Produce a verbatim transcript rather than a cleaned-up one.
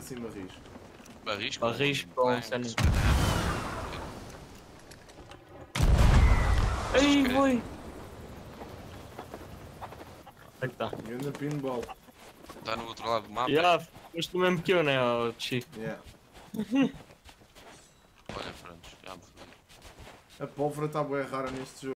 assim barris? Barris com... Barris com planks, cenas. Achas Ei, que- foi! Onde é que tá? Ganda pinball. Está no outro lado do mapa. Já, foste o mesmo que eu, né, oh, Chi? Yeah. Olha, pronto, já me fodi. A pólvora está bem rara neste jogo.